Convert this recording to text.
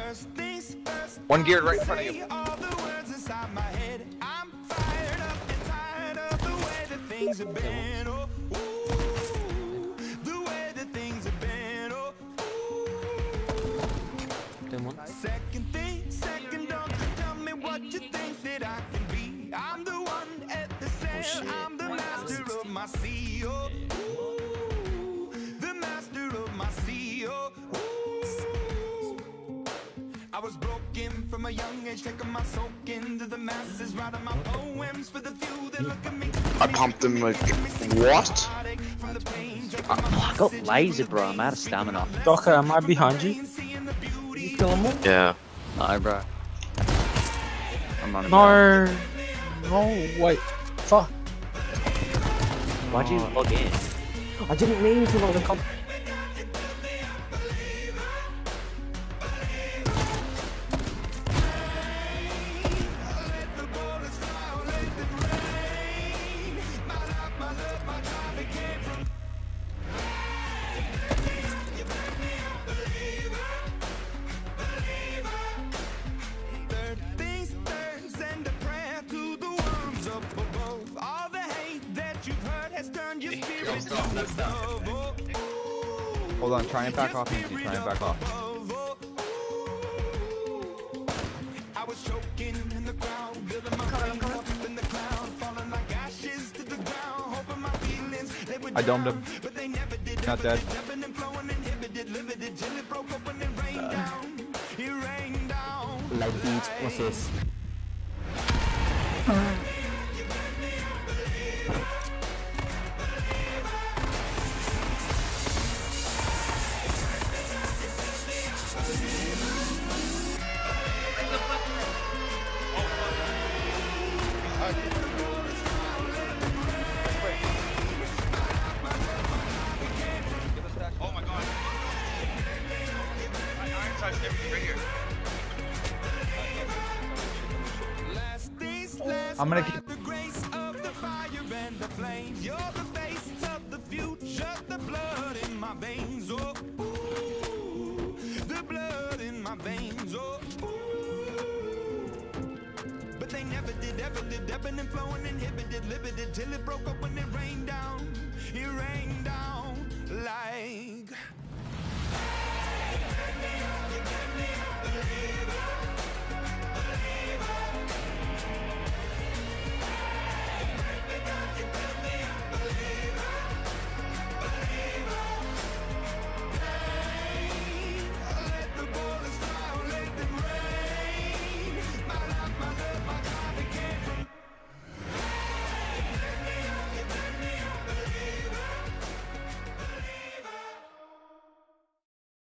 One geared right in front of you. Second, don't you tell me what you think that I can be. I'm the one at the sail, I'm the master of my sea. The master of my sea. I was broken from a young age, taking my soak into the masses, writing my poems for the few that look at me. I pumped him like, what? I got laser, bro. I'm out of stamina. Docker, am I behind you? Did you kill him all? Yeah. No, bro. I'm running. No. No, wait. Fuck. Why'd you log in? I didn't mean to log in. Hold on, try and back off, Nancy. Try and back off. I was choking in the crowd, building my brain up in the cloud, falling like ashes to the ground, hoping my feelings they would I domed him. but they never did. Not dead. Ebbing and flowing, inhibited, limited, till it broke open and rained down. It rained down. Like beat, what's this? Oh my god. Ironside's everything right here. I'm gonna keep. The grace of the fire and the flames. You're the face of the future, the blood in my veins. Oh, ooh, the blood in my veins. Oh, ooh. But they never did, ever lived, ebbing and flowing, inhibited, limited, till it broke open.